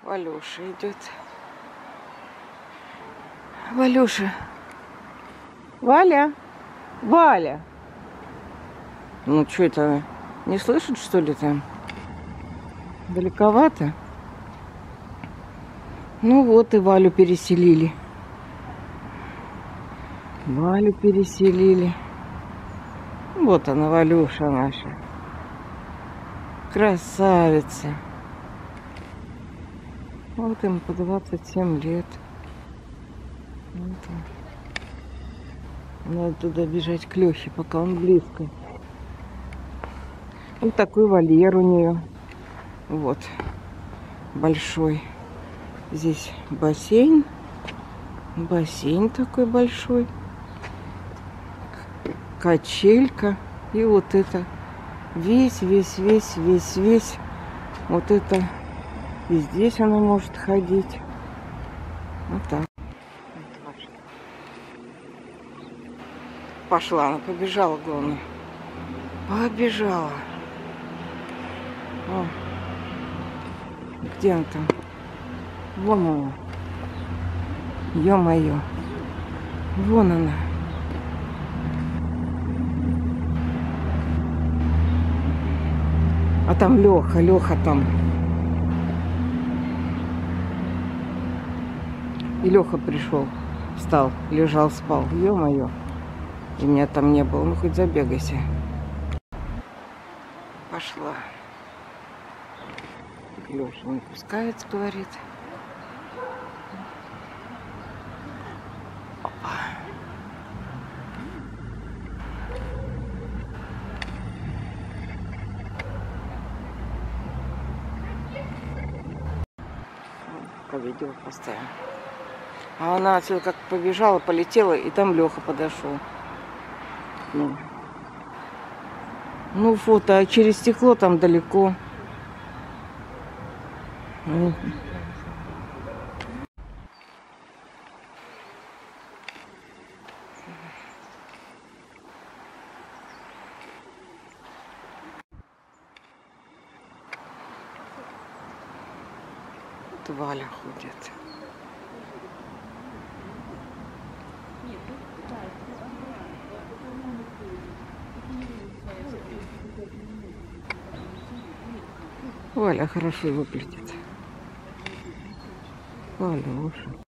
Валюша идет. Валюша. Валя. Валя. Ну, что это? Не слышит, что ли, там? Далековато? Ну вот и Валю переселили. Валю переселили. Вот она, Валюша наша. Красавица. Вот им по 27 лет. Вот он. Надо туда бежать к Лёхе, пока он близко. Вот такой вольер у нее. Вот. Большой. Здесь бассейн. Бассейн такой большой. Качелька. И вот это. Весь. Вот это. И здесь она может ходить. Вот так. Пошла, она побежала, главное. Побежала. О. Где она там? Вон она. Ё-моё. Вон она. А там Лёха там. И Лёха пришел, встал, лежал, спал. Ё-моё. И меня там не было. Ну, хоть забегайся. Пошла. Лёша не пускает, говорит. Опа. Видео поставим. А она отсюда как побежала, полетела, и там Лёха подошел. Ну фото, а через стекло там далеко. Вот Валя ходит. Валя хорошо выглядит. Валя, уши.